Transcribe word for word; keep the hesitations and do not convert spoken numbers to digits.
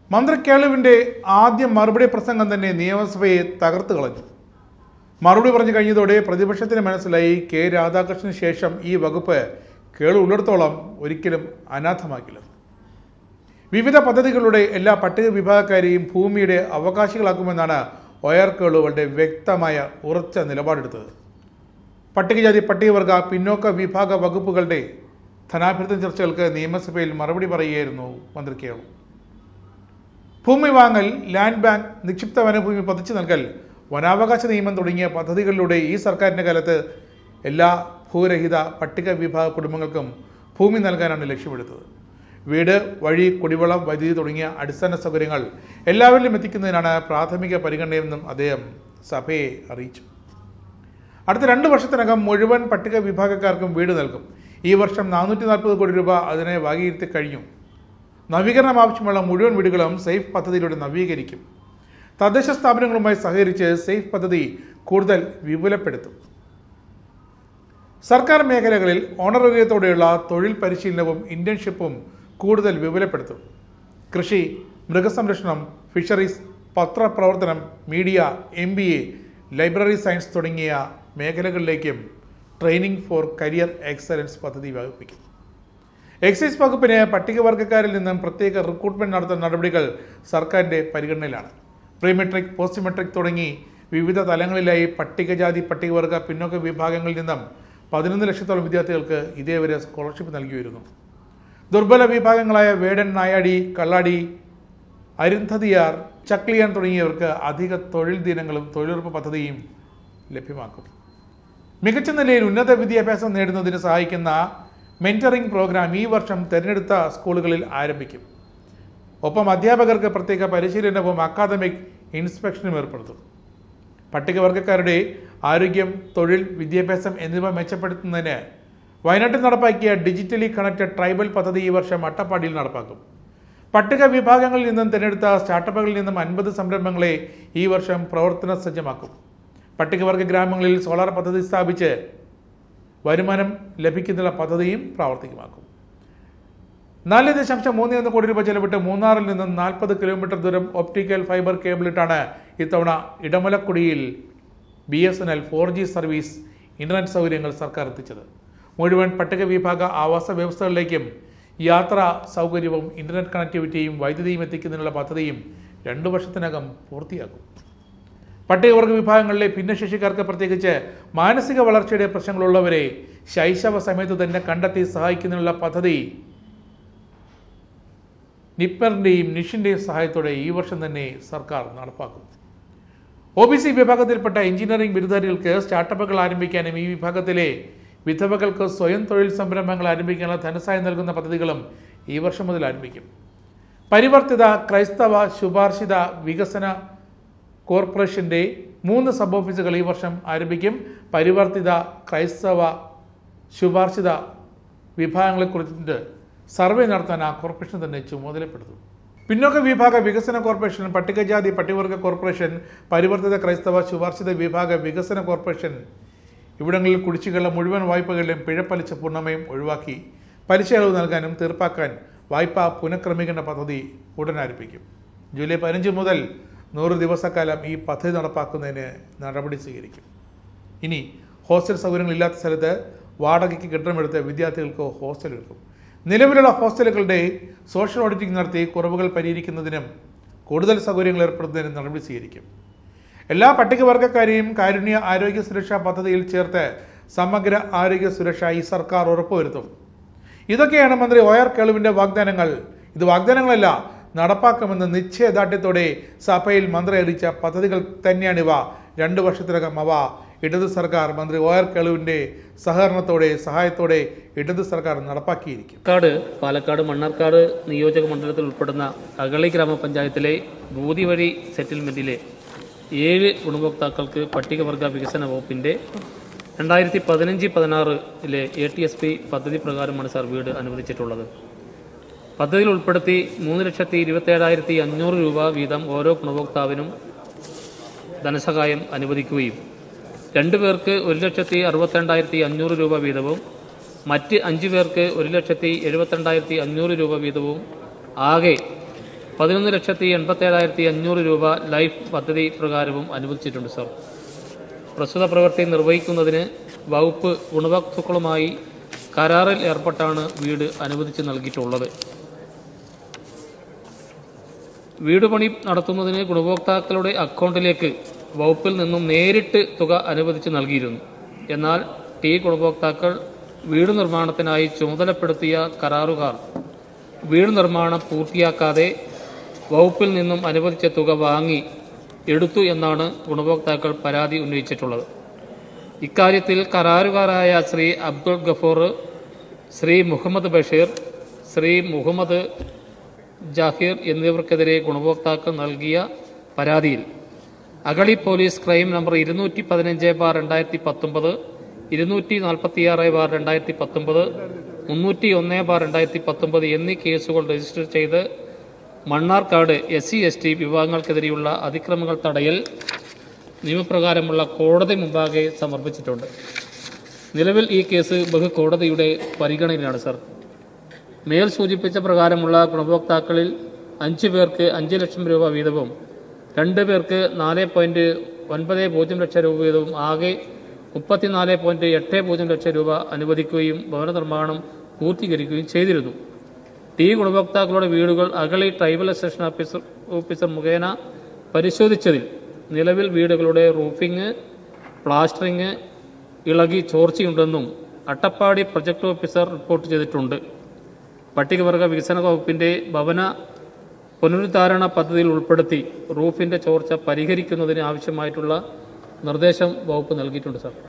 മന്ത്രി കേളുവിൻ്റെ ആദ്യ മറുപടി പ്രസംഗം തന്നെ നിയമസഭയെ തകർത്തു കളഞ്ഞു. മറുപടി പറഞ്ഞു കഴിഞ്ഞതോടെ പ്രതിപക്ഷത്തിന് മനസ്സിലായി കെ രാധാകൃഷ്ണന് ശേഷം ഈ വകുപ്പ് കേളു ഉള്ളിടത്തോളം ഒരിക്കലും അനാഥമാക്കില്ല. വിവിധ പദ്ധതികളുടെ എല്ലാ പട്ടിക വിഭാഗക്കാരെയും ഭൂമിയുടെ അവകാശികളാക്കുമെന്നാണ് ഒ ആർ കേളു വളരെ വ്യക്തമായ ഉറച്ച നിലപാടെടുത്തത്. പട്ടികജാതി പട്ടികവർഗ പിന്നോക്ക വിഭാഗ വകുപ്പുകളുടെ ധനാഭ്യർത്ഥന ചർച്ചകൾക്ക് നിയമസഭയിൽ മറുപടി പറയുകയായിരുന്നു മന്ത്രി കേളു. ഭൂമി വാങ്ങൽ, ലാൻഡ് ബാങ്ക്, നിക്ഷിപ്ത വനഭൂമി പതിച്ചു നൽകൽ, വനാവകാശ നിയമം തുടങ്ങിയ പദ്ധതികളിലൂടെ ഈ സർക്കാരിൻ്റെ കാലത്ത് എല്ലാ ഭൂരഹിത പട്ടിക വിഭാഗ കുടുംബങ്ങൾക്കും ഭൂമി നൽകാനാണ് ലക്ഷ്യമെടുത്തത്. വീട്, വഴി, കുടിവെള്ളം, വൈദ്യുതി തുടങ്ങിയ അടിസ്ഥാന സൗകര്യങ്ങൾ എല്ലാവരിലും എത്തിക്കുന്നതിനാണ് പ്രാഥമിക പരിഗണനയെന്നും അദ്ദേഹം സഭയെ അറിയിച്ചു. അടുത്ത രണ്ട് വർഷത്തിനകം മുഴുവൻ പട്ടിക വിഭാഗക്കാർക്കും വീട് നൽകും. ഈ വർഷം നാനൂറ്റി നാൽപ്പത് കോടി രൂപ അതിനെ വകയിരുത്തി കഴിഞ്ഞു. നവീകരണം ആവശ്യമുള്ള മുഴുവൻ വീടുകളും സേഫ് പദ്ധതിയിലൂടെ നവീകരിക്കും. തദ്ദേശ സ്ഥാപനങ്ങളുമായി സഹകരിച്ച് സേഫ് പദ്ധതി കൂടുതൽ വിപുലപ്പെടുത്തും. സർക്കാർ മേഖലകളിൽ ഓണറേറിയത്തോടെയുള്ള തൊഴിൽ പരിശീലനവും ഇന്റേൺഷിപ്പും കൂടുതൽ വിപുലപ്പെടുത്തും. കൃഷി, മൃഗസംരക്ഷണം, ഫിഷറീസ്, പത്രപ്രവർത്തനം, media, M B A, library science തുടങ്ങിയ മേഖലകളിലേക്കും ട്രെയിനിങ് ഫോർ കരിയർ എക്സലൻസ് പദ്ധതി വ്യാപിപ്പിക്കും. എക്സൈസ് വകുപ്പിന് പട്ടികവർഗക്കാരിൽ നിന്നും പ്രത്യേക റിക്രൂട്ട്മെന്റ് നടത്തുന്ന നടപടികൾ സർക്കാരിൻ്റെ പരിഗണനയിലാണ്. പ്രീ മെട്രിക്, പോസ്റ്റ് മെട്രിക് തുടങ്ങി വിവിധ തലങ്ങളിലായി പട്ടികജാതി പട്ടികവർഗ പിന്നോക്ക വിഭാഗങ്ങളിൽ നിന്നും പതിനൊന്ന് ലക്ഷത്തോളം വിദ്യാർത്ഥികൾക്ക് ഇതേവരെ സ്കോളർഷിപ്പ് നൽകി വരുന്നു. ദുർബല വിഭാഗങ്ങളായ വേടൻ, നായാടി, കള്ളാടി, അരുന്ധതിയാർ, ചക്ലിയാൻ തുടങ്ങിയവർക്ക് അധിക തൊഴിൽ ദിനങ്ങളും തൊഴിലുറപ്പ് പദ്ധതിയും ലഭ്യമാക്കും. മികച്ച നിലയിൽ ഉന്നത വിദ്യാഭ്യാസം നേടുന്നതിന് സഹായിക്കുന്ന മെന്ററിംഗ് പ്രോഗ്രാം ഈ വർഷം തിരഞ്ഞെടുത്ത സ്കൂളുകളിൽ ആരംഭിക്കും. ഒപ്പം അധ്യാപകർക്ക് പ്രത്യേക പരിശീലനവും അക്കാദമിക് ഇൻസ്പെക്ഷനും ഏർപ്പെടുത്തും. പട്ടികവർഗക്കാരുടെ ആരോഗ്യം, തൊഴിൽ, വിദ്യാഭ്യാസം എന്നിവ മെച്ചപ്പെടുത്തുന്നതിന് വയനാട്ടിൽ നടപ്പാക്കിയ ഡിജിറ്റലി കണക്റ്റഡ് ട്രൈബൽ പദ്ധതി ഈ വർഷം അട്ടപ്പാടിയിൽ നടപ്പാക്കും. പട്ടിക വിഭാഗങ്ങളിൽ നിന്നും തിരഞ്ഞെടുത്ത സ്റ്റാർട്ടപ്പുകളിൽ നിന്നും അൻപത് സംരംഭങ്ങളെ ഈ വർഷം പ്രവർത്തന സജ്ജമാക്കും. പട്ടികവർഗ ഗ്രാമങ്ങളിൽ സോളാർ പദ്ധതി സ്ഥാപിച്ച് വരുമാനം ലഭിക്കുന്ന പദ്ധതിയും പ്രാവർത്തികമാക്കും. നാല് ദശാംശം മൂന്ന് ഒന്ന് കോടി രൂപ ചെലവിട്ട് മൂന്നാറിൽ നിന്നും നാൽപ്പത് കിലോമീറ്റർ ദൂരം ഒപ്റ്റിക്കൽ ഫൈബർ കേബിളിട്ടാണ് ഇത്തവണ ഇടമലക്കുടിയിൽ B S N L four G service internet സൗകര്യങ്ങൾ സർക്കാർ എത്തിച്ചത്. മുഴുവൻ പട്ടിക വിഭാഗ ആവാസ വ്യവസ്ഥകളിലേക്കും യാത്രാ സൗകര്യവും ഇന്റർനെറ്റ് കണക്ടിവിറ്റിയും വൈദ്യുതിയും എത്തിക്കുന്നതിനുള്ള പദ്ധതിയും രണ്ടു വർഷത്തിനകം പൂർത്തിയാക്കും. പട്ടികവർഗ വിഭാഗങ്ങളിലെ ഭിന്നശേഷിക്കാർക്ക്, പ്രത്യേകിച്ച് മാനസിക വളർച്ചയുടെ പ്രശ്നങ്ങളുള്ളവരെ ശൈശവ സമയത്ത് തന്നെ കണ്ടെത്തി സഹായിക്കുന്നതിനുള്ള പദ്ധതി നിപ്പറിൻ്റെയും നിഷിൻ്റെയും സഹായത്തോടെ ഈ വർഷം തന്നെ സർക്കാർ നടപ്പാക്കും. ഒ ബി സി വിഭാഗത്തിൽപ്പെട്ട എഞ്ചിനീയറിംഗ് ബിരുദധാരികൾക്ക് സ്റ്റാർട്ടപ്പുകൾ ആരംഭിക്കാനും ഈ വിഭാഗത്തിലെ വിധവകൾക്ക് സ്വയം തൊഴിൽ സംരംഭങ്ങൾ ആരംഭിക്കാനുള്ള ധനസഹായം നൽകുന്ന പദ്ധതികളും ഈ വർഷം മുതൽ ആരംഭിക്കും. പരിവർത്തിത ക്രൈസ്തവ ശുപാർശിത വികസന കോർപ്പറേഷൻ്റെ മൂന്ന് സബ് ഓഫീസുകൾ ഈ വർഷം ആരംഭിക്കും. പരിവർത്തിത ക്രൈസ്തവ ശുപാർശിത വിഭാഗങ്ങളെക്കുറിച്ച് സർവേ നടത്താൻ ആ കോർപ്പറേഷൻ തന്നെ ചുമതലപ്പെടുത്തും. പിന്നോക്ക വിഭാഗ വികസന കോർപ്പറേഷൻ, പട്ടികജാതി പട്ടികവർഗ കോർപ്പറേഷൻ, പരിവർത്തിത ക്രൈസ്തവ ശുപാർശിത വിഭാഗ വികസന കോർപ്പറേഷൻ ഇവിടങ്ങളിൽ കുടിശ്ശികയുള്ള മുഴുവൻ വായ്പകളിലും പിഴപ്പലിശ പൂർണ്ണമായും ഒഴിവാക്കി പലിശ ഇളവ് നൽകാനും തീർപ്പാക്കാൻ വായ്പാ പുനഃക്രമീകരണ പദ്ധതി ഉടൻ ആരംഭിക്കും. ജൂലൈ പതിനഞ്ച് മുതൽ നൂറ് ദിവസക്കാലം ഈ പദ്ധതി നടപ്പാക്കുന്നതിന് നടപടി സ്വീകരിക്കും. ഇനി ഹോസ്റ്റൽ സൗകര്യങ്ങളില്ലാത്ത സ്ഥലത്ത് വാടകയ്ക്ക് കെട്ടിടമെടുത്ത് വിദ്യാർത്ഥികൾക്ക് ഹോസ്റ്റൽ എടുക്കും. നിലവിലുള്ള ഹോസ്റ്റലുകളുടെ സോഷ്യൽ ഓഡിറ്റിംഗ് നടത്തി കുറവുകൾ പരിഹരിക്കുന്നതിനും കൂടുതൽ സൗകര്യങ്ങൾ ഏർപ്പെടുത്തുന്നതിനും നടപടി സ്വീകരിക്കും. എല്ലാ പട്ടികവർഗക്കാരെയും കാരുണ്യ ആരോഗ്യ സുരക്ഷാ പദ്ധതിയിൽ ചേർത്ത് സമഗ്ര ആരോഗ്യ സുരക്ഷ ഈ സർക്കാർ ഉറപ്പുവരുത്തും. ഇതൊക്കെയാണ് മന്ത്രി ഒ ആർ കേളുവിൻ്റെ വാഗ്ദാനങ്ങൾ. ഇത് വാഗ്ദാനങ്ങളല്ല, നടപ്പാക്കുമെന്ന് നിശ്ചയദാർഢ്യത്തോടെ സഭയിൽ മന്ത്രി അറിയിച്ച പദ്ധതികൾ തന്നെയാണിവ. രണ്ടു വർഷത്തിനകം അവ ഇടത് സർക്കാർ മന്ത്രി ഒ ആർ കേളുവിൻ്റെ സഹകരണത്തോടെ സഹായത്തോടെ ഇടത് സർക്കാർ നടപ്പാക്കിയിരിക്കും. പാലക്കാട് പാലക്കാട് മണ്ണാർക്കാട് നിയോജക മണ്ഡലത്തിൽ ഉൾപ്പെടുന്ന അഗളി ഗ്രാമപഞ്ചായത്തിലെ ഭൂതിവഴി സെറ്റിൽമെൻറ്റിലെ ഏഴ് ഗുണഭോക്താക്കൾക്ക് പട്ടികവർഗ വികസന വകുപ്പിൻ്റെ രണ്ടായിരത്തി പതിനഞ്ച് പതിനാറിലെ എ ടി എസ് പി പദ്ധതി പ്രകാരമാണ് സാർ വീട് അനുവദിച്ചിട്ടുള്ളത്. പദ്ധതിയിൽ ഉൾപ്പെടുത്തി മൂന്ന് ലക്ഷത്തി ഇരുപത്തേഴായിരത്തി അഞ്ഞൂറ് രൂപ വീതം ഓരോ ഗുണഭോക്താവിനും ധനസഹായം അനുവദിക്കുകയും രണ്ടു പേർക്ക് ഒരു ലക്ഷത്തി അറുപത്തിരണ്ടായിരത്തി അഞ്ഞൂറ് രൂപ വീതവും മറ്റ് അഞ്ചു പേർക്ക് ഒരു ലക്ഷത്തി എഴുപത്തിരണ്ടായിരത്തി അഞ്ഞൂറ് രൂപ വീതവും ആകെ പതിനൊന്ന് ലക്ഷത്തി എൺപത്തേഴായിരത്തി അഞ്ഞൂറ് രൂപ ലൈഫ് പദ്ധതി പ്രകാരവും അനുവദിച്ചിട്ടുണ്ട് സർ. പ്രസ്തുത പ്രവൃത്തി നിർവഹിക്കുന്നതിന് വകുപ്പ് ഗുണഭോക്താക്കളുമായി കരാറിൽ ഏർപ്പെട്ടാണ് വീട് അനുവദിച്ച് നൽകിയിട്ടുള്ളത്. വീട് പണി നടത്തുന്നതിന് ഗുണഭോക്താക്കളുടെ അക്കൗണ്ടിലേക്ക് വകുപ്പിൽ നിന്നും നേരിട്ട് തുക അനുവദിച്ച് നൽകിയിരുന്നു. എന്നാൽ ടി ഗുണഭോക്താക്കൾ വീട് നിർമ്മാണത്തിനായി ചുമതലപ്പെടുത്തിയ കരാറുകാർ വീട് നിർമ്മാണം പൂർത്തിയാക്കാതെ വകുപ്പിൽ നിന്നും അനുവദിച്ച തുക വാങ്ങി എടുത്തു എന്നാണ് ഗുണഭോക്താക്കൾ പരാതി ഉന്നയിച്ചിട്ടുള്ളത്. ഇക്കാര്യത്തിൽ കരാറുകാരായ ശ്രീ അബ്ദുൾ ഗഫൂർ, ശ്രീ മുഹമ്മദ് ബഷീർ, ശ്രീ മുഹമ്മദ് ജാഹിർ എന്നിവർക്കെതിരെ ഗുണഭോക്താക്കൾ നൽകിയ പരാതിയിൽ അഗളി പോലീസ് ക്രൈം നമ്പർ ഇരുന്നൂറ്റി പതിനഞ്ച് ബാർ രണ്ടായിരത്തി പത്തൊമ്പത്, ഇരുന്നൂറ്റി നാൽപ്പത്തിയാറ് ബാർ രണ്ടായിരത്തി പത്തൊമ്പത്, മുന്നൂറ്റി ഒന്ന് ബാർ രണ്ടായിരത്തി പത്തൊമ്പത് എന്നീ കേസുകൾ രജിസ്റ്റർ ചെയ്ത് Mannarkkad S C S T വിഭാഗങ്ങൾക്കെതിരെയുള്ള അതിക്രമങ്ങൾ തടയൽ നിയമപ്രകാരമുള്ള കോടതി മുമ്പാകെ സമർപ്പിച്ചിട്ടുണ്ട്. നിലവിൽ ഈ കേസ് ബഹുകോടതിയുടെ പരിഗണനയിലാണ് സർ. മേൽ സൂചിപ്പിച്ച പ്രകാരമുള്ള ഗുണഭോക്താക്കളിൽ അഞ്ച് പേർക്ക് അഞ്ച് ലക്ഷം രൂപ വീതവും രണ്ട് പേർക്ക് നാല് പോയിന്റ് ഒൻപത് പൂജ്യം ലക്ഷം രൂപ വീതവും ആകെ മുപ്പത്തിനാല് പോയിന്റ് എട്ട് പൂജ്യം ലക്ഷം രൂപ അനുവദിക്കുകയും ഭവന നിർമ്മാണം പൂർത്തീകരിക്കുകയും ചെയ്തിരുന്നു. ടി ഗുണഭോക്താക്കളുടെ വീടുകൾ Agali tribal station officer officer മുഖേന പരിശോധിച്ചതിൽ നിലവിൽ വീടുകളുടെ റൂഫിംഗ്, പ്ലാസ്റ്ററിംഗ് ഇളകി ചോർച്ചയുണ്ടെന്നും അട്ടപ്പാടി പ്രൊജക്ട് ഓഫീസർ റിപ്പോർട്ട് ചെയ്തിട്ടുണ്ട്. പട്ടികവർഗ വികസന വകുപ്പിന്റെ ഭവന പുനരുദ്ധാരണ പദ്ധതിയിൽ ഉൾപ്പെടുത്തി റൂഫിന്റെ ചോർച്ച പരിഹരിക്കുന്നതിന് ആവശ്യമായിട്ടുള്ള നിർദ്ദേശം വകുപ്പ് നൽകിയിട്ടുണ്ട് സർ.